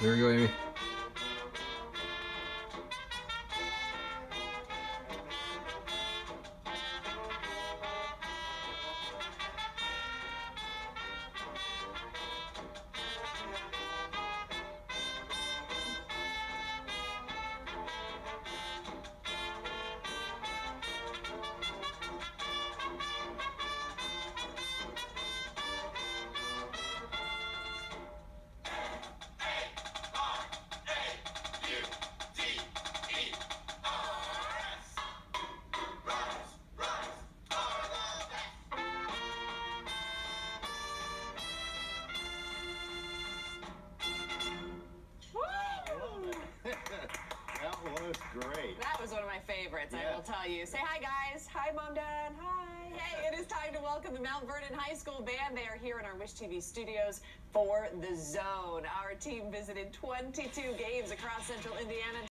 There we go, Amy. That was great. That was one of my favorites, Yeah. I will tell you. Say hi, guys. Hi, Mom, Dad. Hi. Hey, it is time to welcome the Mount Vernon High School Band. They are here in our Wish TV studios for The Zone. Our team visited 22 games across central Indiana.